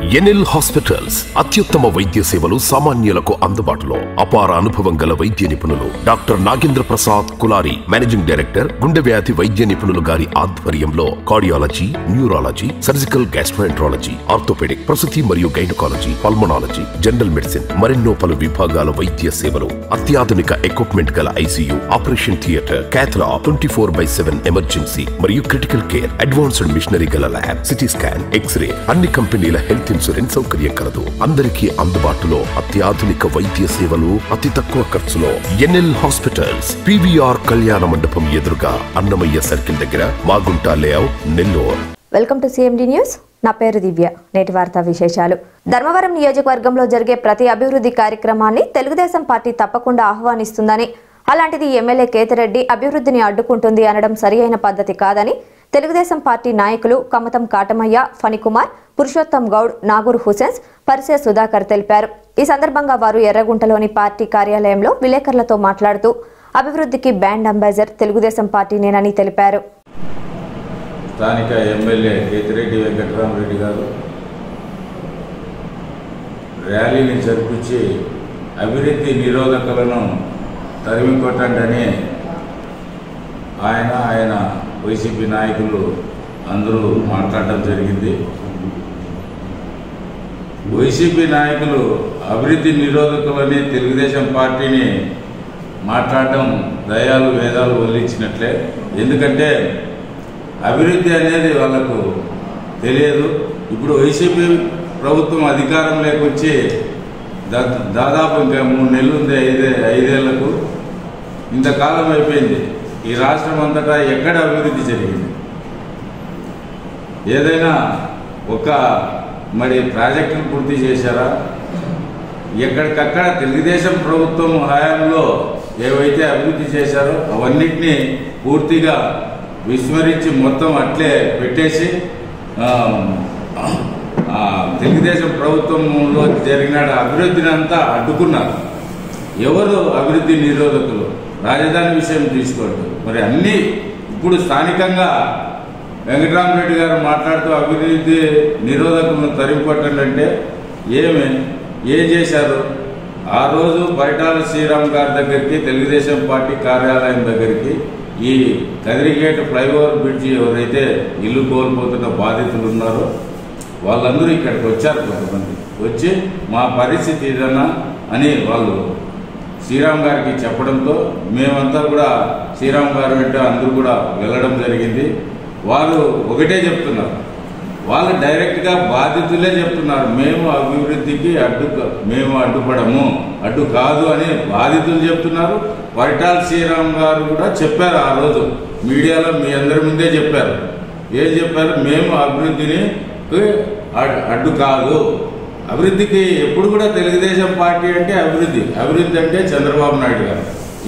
NL hospitals అత్యుత్తమ వైద్య సేవలు సామాన్యులకు అందుబాటులో. అపార అనుభవం గల వైద్య నిపుణులు doctor Nagendra Prasad Kulari, managing director, గుండె వ్యాధి వైద్య నిపుణులు గారి ఆధ్వర్యంలో cardiology, neurology, surgical gastroenterology, orthopaedic, ప్రసూతి మరియు గైనకాలజీ, పల్మనాలజీ, జనరల్ మెడిసిన్ మరెన్నో పలు విభాగాల వైద్య సేవలు. అత్యాధునిక ఎక్విప్మెంట్ గల ఐసీయూ, ఆపరేషన్ థియేటర్, క్యాథ్లా, 24/7 ఎమర్జెన్సీ మరియు క్రిటికల్ కేర్, అడ్వాన్స్డ్ మిషనరీ గల ల్యాబ్, సిటీ స్కాన్, ఎక్స్రే, అన్ని కంపెనీల హెల్త్ ఇన్సూరెన్స్ సౌకర్యం కలదు. అందరికీ అందుబాటులో అత్యాధునిక వైద్య సేవలు అతి తక్కువ ఖర్చులో. ఎన్ఎల్ హాస్పిటల్స్, పివిఆర్ కళ్యాణ మండపం ఎదురుగా, అన్నమయ్య సర్కిల్ దగ్గర, Magunta layout, Nellore. Welcome to CMD news. నా పేరు దివ్య. నేటి వార్తా విశేషాలు. ధర్మవరం నియోజకవర్గంలో జరిగే ప్రతి అభివృద్ధి కార్యక్రమాన్ని తెలుగుదేశం పార్టీ తప్పకుండా ఆహ్వానిస్తుందని, అలాంటిది ఎమ్మెల్యే కేతిరెడ్డి అభివృద్ధిని అడ్డుకుంటుంది అనడం సరియైన పద్ధతి కాదని తెలుగుదేశం పార్టీ నాయకులు కమతం కాటమయ్య, ఫణికుమార్, పురుషోత్తం గౌడ్, నాగూర్ హుసేన్స్, పరిసే సుధాకర్ తెలిపారు. ఈ సందర్భంగా వారు ఎర్రగుంటలోని పార్టీ కార్యాలయంలో విలేకరులతో మాట్లాడుతూ అభివృద్ధికి బ్రాండ్ అంబాసిడర్ తెలుగుదేశం పార్టీనేనని తెలిపారు. స్థానిక ఎమ్మెల్యే కేతిరెడ్డి వెంకటరామరెడ్డి గారు ర్యాలీని జరిపించి అభివృద్ధి నిరోధకులను తరిమి కొట్టండి ఆయన వైసీపీ నాయకులు అందరూ మాట్లాడడం జరిగింది. వైసీపీ నాయకులు అభివృద్ధి నిరోధకులని తెలుగుదేశం పార్టీని మాట్లాడడం దయాలు వేదాలు వదిలించినట్లే. ఎందుకంటే అభివృద్ధి అనేది వాళ్ళకు తెలియదు. ఇప్పుడు వైసీపీ ప్రభుత్వం అధికారంలోకి వచ్చి దాదాపు ఇంకా 3 నెలలు ఉంది, 5 ఏళ్లకు. ఇంతకాలం అయిపోయింది. ఈ రాష్ట్రం అంతటా ఎక్కడ అభివృద్ధి జరిగింది? ఏదైనా ఒక ప్రాజెక్టును పూర్తి చేశారా? ఎక్కడికక్కడ తెలుగుదేశం ప్రభుత్వం హయాంలో ఏవైతే అభివృద్ధి చేశారో అవన్నిటినీ పూర్తిగా విస్మరించి మొత్తం అట్లే పెట్టేసి తెలుగుదేశం ప్రభుత్వంలో జరిగిన అభివృద్ధిని అంతా అడ్డుకున్నారు. ఎవరు అభివృద్ధి నిరోధకులు? రాజధాని విషయం తీసుకోండి. మరి అన్నీ ఇప్పుడు స్థానికంగా వెంకటరామరెడ్డి గారు మాట్లాడుతూ అభివృద్ధి నిరోధకులను తరిమి కొట్టండి అంటే ఏం చేశారు? ఆ రోజు పరిటాల శ్రీరామ్ గారి దగ్గరికి, తెలుగుదేశం పార్టీ కార్యాలయం దగ్గరికి ఈ కదిరిగేట్ ఫ్లైఓవర్ బ్రిడ్జి ఎవరైతే ఇల్లు కోల్పోతున్న బాధితులు ఉన్నారో వాళ్ళందరూ ఇక్కడికి వచ్చారు. కొంతమంది వచ్చి మా పరిస్థితి ఏదన్నా అని వాళ్ళు శ్రీరామ్ గారికి చెప్పడంతో మేమంతా కూడా శ్రీరామ్ గారు వెంట అందరూ కూడా వెళ్ళడం జరిగింది. వాళ్ళు ఒకటే చెప్తున్నారు, వాళ్ళు డైరెక్ట్గా బాధితులే చెప్తున్నారు, మేము అభివృద్ధికి మేము అడ్డుపడము, అడ్డు కాదు అని బాధితులు చెప్తున్నారు. పరిటాల శ్రీరామ్ గారు కూడా చెప్పారు. ఆ రోజు మీడియాలో మీ అందరి ముందే చెప్పారు. ఏం చెప్పారు? మేము అభివృద్ధిని అడ్డు కాదు. అభివృద్ధికి ఎప్పుడు కూడా తెలుగుదేశం పార్టీ అంటే అభివృద్ధి అంటే చంద్రబాబు నాయుడు గారు.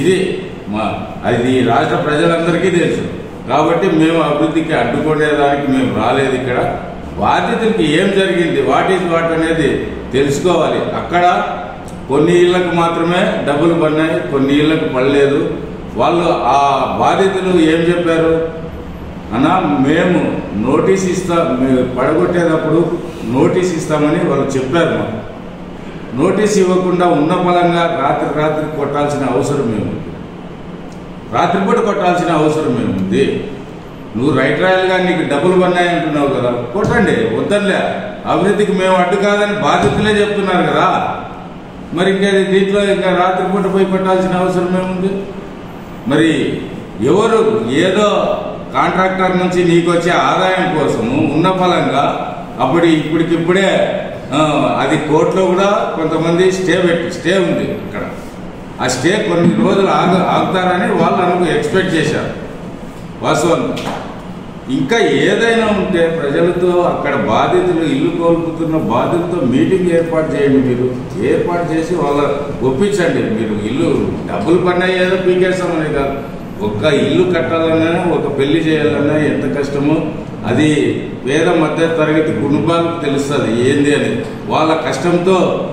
అది రాష్ట్ర ప్రజలందరికీ తెలుసు. కాబట్టి మేము అభివృద్ధికి అడ్డుకునేదానికి మేము రాలేదు. ఇక్కడ బాధితులకి ఏం జరిగింది, వాట్ ఈజ్ వాట్ అనేది తెలుసుకోవాలి. అక్కడ కొన్ని ఇళ్లకు మాత్రమే డబ్బులు పడినాయి, కొన్ని ఇళ్లకు పడలేదు. వాళ్ళు ఆ బాధితులు ఏం చెప్పారు అన్నా, మేము నోటీస్ పడగొట్టేటప్పుడు నోటీస్ ఇస్తామని వాళ్ళు చెప్పారు. మాకు నోటీస్ ఇవ్వకుండా ఉన్న బలంగా రాత్రి కొట్టాల్సిన అవసరం ఏముంది? రాత్రిపూట కొట్టాల్సిన అవసరం ఏముంది? నువ్వు రైట్ రాయల్గా నీకు డబ్బులు పన్నాయి అంటున్నావు కదా, కొట్టండి, వద్దలే. అభివృద్ధికి మేము అడ్డు కాదని బాధితులే చెప్తున్నారు కదా. మరి ఇంకా దీంట్లో ఇంకా రాత్రిపూట పోయి కొట్టాల్సిన అవసరం ఏముంది? మరి ఎవరు ఏదో కాంట్రాక్టర్ నుంచి నీకు వచ్చే ఆదాయం కోసము ఉన్న ఫలంగా ఇప్పటికిప్పుడే అది కోర్టులో కూడా కొంతమంది స్టే ఉంది అక్కడ. ఆ స్టే కొన్ని రోజులు ఆగుతారని వాళ్ళు ఎక్స్పెక్ట్ చేశారు. వాస్తవంగా ఇంకా ఏదైనా ఉంటే ప్రజలతో, అక్కడ బాధితులు, ఇల్లు కోల్పోతున్న బాధితులతో మీటింగ్ ఏర్పాటు చేయండి. మీరు ఏర్పాటు చేసి వాళ్ళ ఒప్పించండి. మీరు ఇల్లు డబ్బులు పడినాయి ఏదో పీకేస్తామని కాదు. ఒక్క ఇల్లు కట్టాలన్నా, ఒక పెళ్లి చేయాలన్నా ఎంత కష్టమో అది పేద మధ్య తరగతి కుటుంబాలకు తెలుస్తుంది ఏంది అని. వాళ్ళ కష్టంతో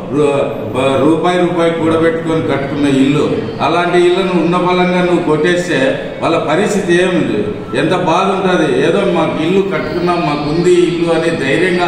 రూపాయి కూడబెట్టుకొని కట్టుకున్న ఇల్లు, అలాంటి ఇళ్లను ఉన్న బలంగా నువ్వు కొట్టేస్తే వాళ్ళ పరిస్థితి ఏముంది? ఎంత బాధ ఉంటుంది? ఏదో మాకు ఇల్లు కట్టుకున్నాం, మాకుంది ఇల్లు అని ధైర్యంగా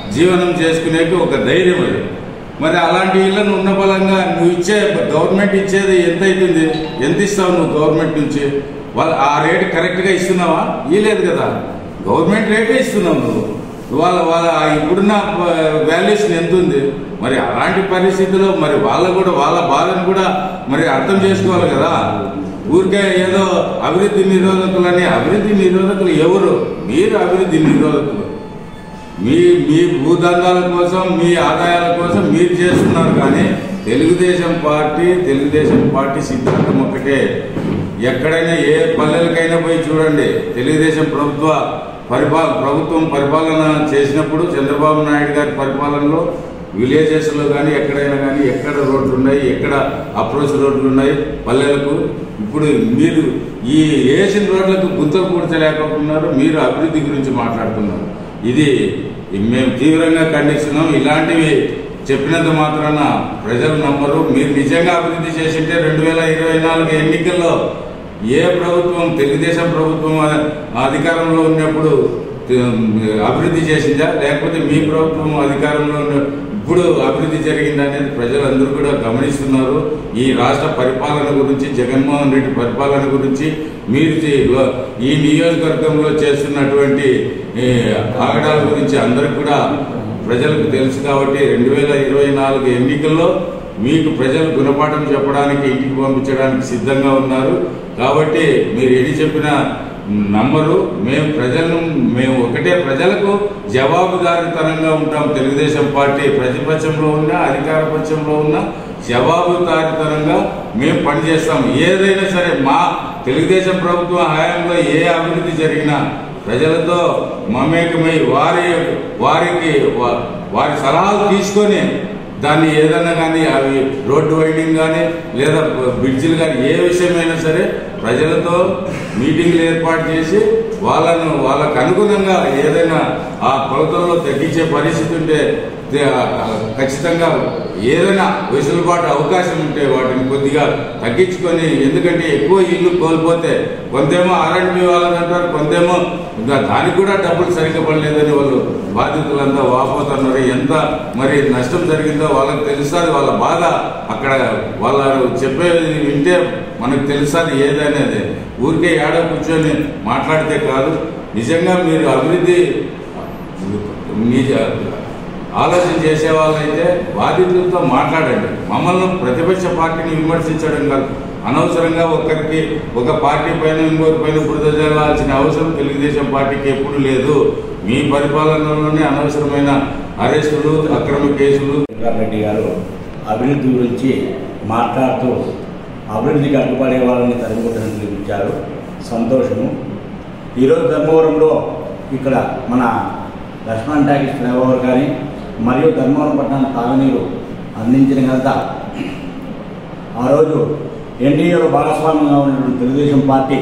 జీవనం చేసుకునేకి ఒక ధైర్యం అది. మరి అలాంటి ఇళ్లను ఉన్న బలంగా నువ్వు ఇచ్చే గవర్నమెంట్ ఇచ్చేది ఎంత అవుతుంది, ఎంత ఇస్తావు నువ్వు గవర్నమెంట్ నుంచి? వాళ్ళు ఆ రేటు కరెక్ట్గా ఇస్తున్నావా? ఇవ్వలేదు కదా, గవర్నమెంట్ రేటే ఇస్తున్నావు నువ్వు. వాళ్ళ ఇప్పుడున్న వాల్యుయేషన్ ఎంత ఉంది? మరి అలాంటి పరిస్థితుల్లో మరి వాళ్ళ బాధను కూడా మరి అర్థం చేసుకోవాలి కదా. ఊరికే ఏదో అభివృద్ధి నిరోధకులని, అభివృద్ధి నిరోధకులు ఎవరు? మీరు అభివృద్ధి నిరోధకులు. మీ భూదందాల కోసం, మీ ఆదాయాల కోసం మీరు చేస్తున్నారు. కానీ తెలుగుదేశం పార్టీ సిద్ధాంతం ఒకటే. ఎక్కడైనా ఏ పల్లెలకైనా పోయి చూడండి, తెలుగుదేశం ప్రభుత్వం పరిపాలన చేసినప్పుడు చంద్రబాబు నాయుడు గారి పరిపాలనలో విలేజెస్లో కానీ ఎక్కడైనా కానీ ఎక్కడ రోడ్లు ఉన్నాయి, ఎక్కడ అప్రోచ్ రోడ్లు ఉన్నాయి పల్లెలకు. ఇప్పుడు మీరు ఈ వేసిన రోడ్లకు గుంతలు పూడ్చలేకపోతున్నారు, మీరు అభివృద్ధి గురించి మాట్లాడుతున్నారు. ఇది మేము తీవ్రంగా ఖండిస్తున్నాం. ఇలాంటివి చెప్పినంత మాత్రాన ప్రజలు నమ్మరు. మీరు నిజంగా అభివృద్ధి చేసింటే 2024 ఎన్నికల్లో ఏ ప్రభుత్వం, తెలుగుదేశం ప్రభుత్వం అధికారంలో ఉన్నప్పుడు అభివృద్ధి చేసిందా, లేకపోతే మీ ప్రభుత్వం అధికారంలో ఇప్పుడు అభివృద్ధి జరిగిందనేది ప్రజలందరూ కూడా గమనిస్తున్నారు. ఈ రాష్ట్ర పరిపాలన గురించి, జగన్మోహన్ రెడ్డి పరిపాలన గురించి, మీరు ఈ నియోజకవర్గంలో చేస్తున్నటువంటి ఆగడాల గురించి అందరికి కూడా ప్రజలకు తెలుసు. కాబట్టి 2024 ఎన్నికల్లో మీకు ప్రజలు గుణపాఠం చెప్పడానికి, ఇంటికి పంపించడానికి సిద్ధంగా ఉన్నారు. కాబట్టి మీరు ఏది చెప్పినా నమ్మరు. మేము ఒకటే, ప్రజలకు జవాబుదారీతనంగా ఉంటాం. తెలుగుదేశం పార్టీ ప్రతిపక్షంలో ఉన్నా, అధికార పక్షంలో ఉన్నా జవాబుదారీతనంగా మేము పనిచేస్తాం. ఏదైనా సరే మా తెలుగుదేశం ప్రభుత్వం హయాంలో ఏ అభివృద్ధి జరిగినా ప్రజలతో మమేకమై వారి సలహాలు తీసుకొని దాన్ని ఏదైనా కానీ, అవి రోడ్డు వైడింగ్ కానీ లేదా బ్రిడ్జిలు కానీ ఏ విషయమైనా సరే ప్రజలతో మీటింగ్లు ఏర్పాటు చేసి వాళ్ళకు అనుగుణంగా ఏదైనా ఆ కొలతల్లో తగ్గించే పరిస్థితి ఉంటే ఖచ్చితంగా ఏదైనా వెసులుబాటు అవకాశం ఉంటే వాటిని కొద్దిగా తగ్గించుకొని, ఎందుకంటే ఎక్కువ ఇల్లు కోల్పోతే కొంతేమో ఆర్ఎండ్బి వాళ్ళని అంటారు, కొంతేమో దానికి కూడా డబ్బులు సరిగ్గా పడలేదని వాళ్ళు బాధితులంతా వాపోతున్నారు. ఎంత మరి నష్టం జరిగిందో వాళ్ళకి తెలుస్తుంది, వాళ్ళ బాధ అక్కడ వాళ్ళు చెప్పేది వింటే మనకు తెలుస్తుంది ఏదనేది. ఊరికే ఏడో కూర్చొని మాట్లాడితే కాదు. నిజంగా మీరు అభివృద్ధి ఆలోచన చేసే వాళ్ళైతే బాధితులతో మాట్లాడండి. మమ్మల్ని ప్రతిపక్ష పార్టీని విమర్శించడం కాదు. అనవసరంగా ఒక పార్టీ పైన ఇంకొక పైన బురద జల్లాల్సిన అవసరం తెలుగుదేశం పార్టీకి ఎప్పుడు లేదు. మీ పరిపాలనలోనే అనవసరమైన అరెస్టులు, అక్రమ కేసులు. రెడ్డి గారు అభివృద్ధి గురించి మాట్లాడుతూ అభివృద్ధికి అడ్డుపడే వాళ్ళని తరిమికొట్టడం చూపించారు. సంతోషము. ఈరోజు ధర్మవరంలో ఇక్కడ మన లక్ష్మణ్ టాకీస్ ఫ్లైఓవర్ కానీ మరియు ధర్మవరం పట్టణానికి తాగునీరు అందించిన ఘనత ఆ రోజు ఎన్డీఏలో భాగస్వామ్యంగా ఉన్నటువంటి తెలుగుదేశం పార్టీ,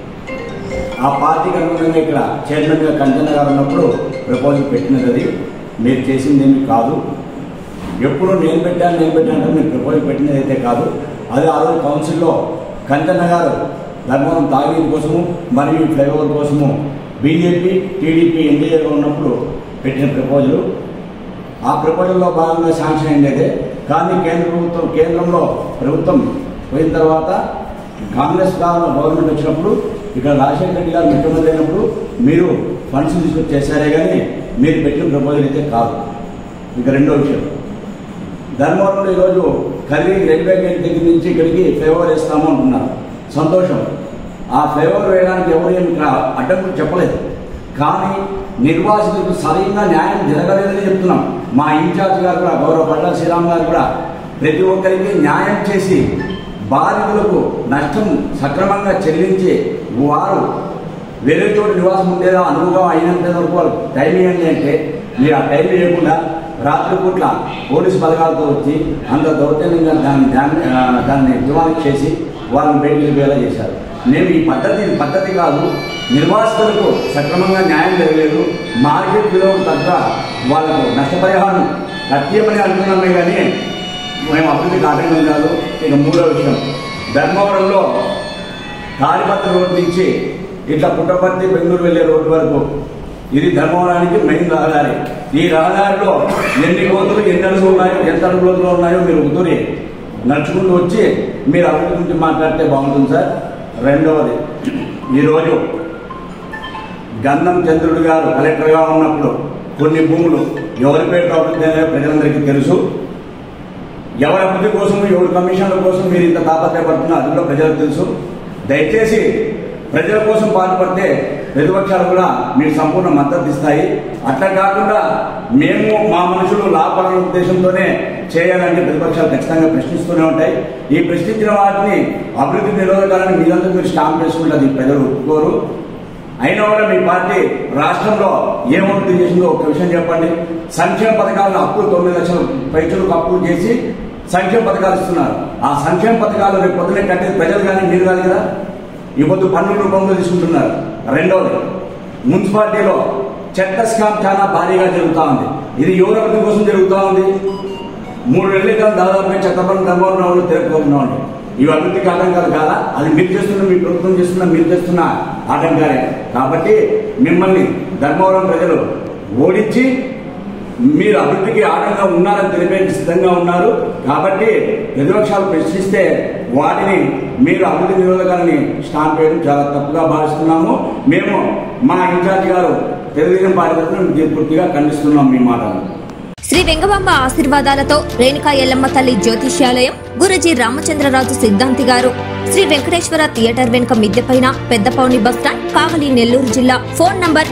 ఆ పార్టీకి అనుగుణంగా ఇక్కడ చైర్మన్గా కంచన్న గారు ఉన్నప్పుడు ప్రపోజల్ పెట్టినది. అది మీరు చేసింది ఏమి కాదు. ఎప్పుడు నేను పెట్టాను అంటే మీరు ప్రపోజల్ పెట్టినది అయితే కాదు. అది ఆ రోజు కౌన్సిల్లో కంచన్న గారు ధర్మవరం తాగునీరు కోసము మరియు ఫ్లైఓవర్ కోసము బీజేపీ, టీడీపీ, ఎన్డీఏలో ఉన్నప్పుడు పెట్టిన ప్రపోజలు. ఆ ప్రపోజల్లో భాగంగా శాంక్షన్ అయిందే. కానీ కేంద్రంలో ప్రభుత్వం పోయిన తర్వాత కాంగ్రెస్ గవర్నమెంట్ వచ్చినప్పుడు ఇక్కడ రాజశేఖర రెడ్డి గారు ముఖ్యమంత్రి అయినప్పుడు మీరు ఫండ్స్ తీసుకొచ్చి చేశారే కానీ మీరు పెట్టిన ప్రపోజల్ అయితే కాదు. ఇక రెండో విషయం, ధర్మవరంలో ఈరోజు కర్రీ రైల్వే గేట్ దగ్గర నుంచి ఇక్కడికి ఫ్లైఓవర్ వేస్తాము అంటున్నారు. సంతోషం. ఆ ఫ్లైఓవర్ వేయడానికి ఎవరు ఏమి అడ్డంకులు చెప్పలేదు. కానీ నిర్వాసితులకు సరైన న్యాయం జరగలేదని చెప్తున్నాం. మా ఇన్ఛార్జ్ గారు కూడా, గౌరవ పట్ల శ్రీరామ్ గారు కూడా ప్రతి ఒక్కరికి న్యాయం చేసి బాధితులకు నష్టం సక్రమంగా చెల్లించి వారు వేరే చోటు నివాసం ఉండేదా అనుభవం అయినంత వరకు వాళ్ళు టైం ఇవ్వండి అంటే మీరు ఆ టైం ఇవ్వకుండా రాత్రిపూట్ల పోలీసు బలగాలతో వచ్చి అంత దౌర్జన్యంగా దాన్ని దివానికి చేసి వాళ్ళని బయటికి వెళ్ళేలా చేశారు. మేము ఈ పద్ధతి కాదు. నిర్వాసితులకు సక్రమంగా న్యాయం జరగలేదు. మార్కెట్ విలువకు తగ్గ వాళ్ళకు నష్టపరిహారం కట్టేయమని అంటున్నామే కానీ మేము అభివృద్ధికి ఆటంకం కాదు. ఇక మూడో విషయం, ధర్మవరంలో తాడిపత్రి రోడ్డు నుంచి ఇట్లా పుట్టపర్తి, బెంగళూరు వెళ్ళే రోడ్డు వరకు ఇది ధర్మవరానికి మెయిన్ రహదారి. ఈ రహదారిలో ఎన్ని కోతులు ఎన్ని అడుగులు ఉన్నాయో ఎంత అడుగులు ఉన్నాయో మీరు కుదిరి నడుచుకుంటూ వచ్చి మీరు అభివృద్ధి గురించి మాట్లాడితే బాగుంటుంది సార్. రెండవది, ఈరోజు గంధం చంద్రుడు గారు కలెక్టర్గా ఉన్నప్పుడు కొన్ని భూములు ఎవరి పేరు అభివృద్ధి అనేది ప్రజలందరికీ తెలుసు. ఎవరి అభివృద్ధి కోసం ఎవరి కమిషన్ల కోసం మీరు ఇంత తాపత్రయపడుతున్నా అది కూడా ప్రజలకు తెలుసు. దయచేసి ప్రజల కోసం పాటుపడితే ప్రతిపక్షాలు కూడా మీకు సంపూర్ణ మద్దతు ఇస్తాయి. అట్లా కాకుండా మేము మా మనుషులు లాభపడాలనే ఉద్దేశంతోనే చేయాలంటే ప్రతిపక్షాలు ఖచ్చితంగా ప్రశ్నిస్తూనే ఉంటాయి. ఈ ప్రశ్నించిన వాటిని అభివృద్ధి నిరోధకాలని మీరంతా మీరు స్టాంప్ చేసుకుంటే అది ప్రజలు ఒప్పుకోరు. అయినా కూడా మీ పార్టీ రాష్ట్రంలో ఏం అభివృద్ధి చేసిందో ఒక విషయం చెప్పండి. సంక్షేమ పథకాలను అప్పులు 9 లక్షల పైసలకు అప్పులు చేసి సంక్షేమ పథకాలు ఇస్తున్నారు. ఆ సంక్షేమ పథకాలు రేపు పొద్దునే కట్టేది ప్రజలు కానీ మీరు కాదు కదా. ఈ పొద్దు పన్నుల రూపంలో తీసుకుంటున్నారు. రెండవది, మున్సిపాలిటీలో చెత్త స్కామ్ చాలా భారీగా జరుగుతూ ఉంది. ఇది ఎవరి అభివృద్ధి కోసం జరుగుతూ ఉంది. 3 నెలల క్రితం దాదాపుగా చెత్త పన్ను ధర్మవరంలో తెలుపుకుంటున్నామండి. ఇవి అభివృద్ధికి ఆటంకాలు కాదా? అది మీరు చేస్తున్న, మీ ప్రభుత్వం చేస్తున్న, మీరు చేస్తున్న ఆటంకాలే. కాబట్టి మిమ్మల్ని ధర్మవరం ప్రజలు ఓడించి మీరు అభివృద్ధికి ఆటంకంగా ఉన్నారని తెలిపే సిద్ధంగా ఉన్నారు. కాబట్టి ప్రతిపక్షాలు ప్రశ్నిస్తే వాటిని మీరు అభివృద్ధి నిరోధకాలని స్టాంప్ చేయడం చాలా తప్పుగా భావిస్తున్నాము. మేము మా ఇన్ఛార్జి గారు తెలుగుదేశం పార్టీ తరఫున పూర్తిగా ఖండిస్తున్నాం మీ మాటలు. శ్రీ వెంగమాంబ ఆశీర్వాదాలతో రేణుకా ఎల్లమ్మ తల్లి జ్యోతిష్యాలయం గురుజీ రామచంద్రరాజు సిద్ధాంతి గారు శ్రీ వెంకటేశ్వర థియేటర్ వెనుక మిద్దెపైన పెద్దపౌని బస్టాండ్ కావలి నెల్లూరు జిల్లా. Phone number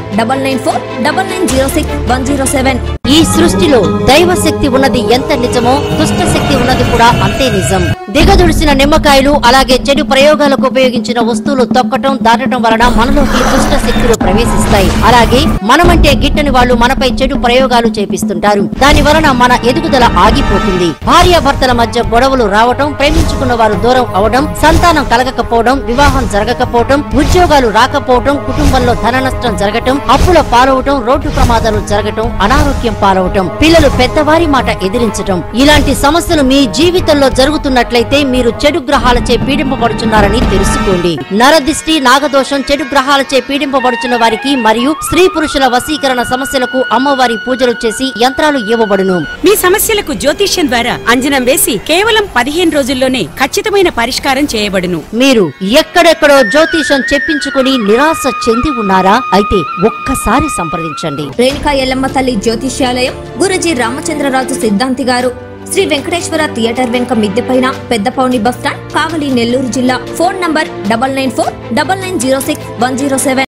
9949906107. ఈ సృష్టిలో దైవ శక్తి ఉన్నది ఎంత నిజమో దుష్ట శక్తి ఉన్నది కూడా అంతే నిజం. దిగదుడిసిన నిమ్మకాయలు అలాగే చెడు ప్రయోగాలకు ఉపయోగించిన వస్తువులు తొక్కటం దాటడం వలన మనలోకి దుష్ట శక్తులు ప్రవేశిస్తాయి. అలాగే మనమంటే గిట్టని వాళ్ళు మనపై చెడు ప్రయోగాలు చేపిస్తుంటారు. దాని వలన మన ఎదుగుదల ఆగిపోతుంది. భార్యాభర్తల మధ్య గొడవలు రావటం, ప్రేమించుకున్న వారు దూరం అవడం, సంతానం కలగకపోవడం, వివాహం జరగకపోవడం, ఉద్యోగాలు రాకపోవడం, కుటుంబంలో ధన నష్టం జరగటం, అప్పుల పాలవటం, రోడ్డు ప్రమాదాలు జరగటం, అనారోగ్యం పాలవటం, పిల్లలు పెద్దవారి మాట ఎదిరించటం, ఇలాంటి సమస్యలు మీ జీవితంలో జరుగుతున్నట్లయితే మీరు చెడు గ్రహాలచే పీడింపబడుచున్నారని తెలుసుకోండి. నరదిష్టి, నాగదోషం, చెడు గ్రహాలచే పీడింపబడుచున్న వారికి మరియు స్త్రీ పురుషుల వశీకరణ సమస్యలకు అమ్మవారి పూజలు చేసి యంత్రాలు ఇవ్వబడును. మీ సమస్యలకు జ్యోతిష్యం ద్వారా అంజనం వేసి కేవలం 15 రోజుల్లోనే ఖచ్చితమైన పరిష్కారం చేయబడును. మీరు ఎక్కడెక్కడో జ్యోతిషం చెప్పించుకుని నిరాశ చెంది ఉన్నారా? అయితే ఒక్కసారి సంప్రదించండి. రేణుకా ఎల్లమ్మ తల్లి జ్యోతిష్యాలయం గురుజీ రామచంద్రరాజు సిద్ధాంతి గారు శ్రీ వెంకటేశ్వర థియేటర్ వెనుక మిద్దెపైన పెద్దపౌని బస్టాండ్ కావలి నెల్లూరు జిల్లా. Phone number 9949906107.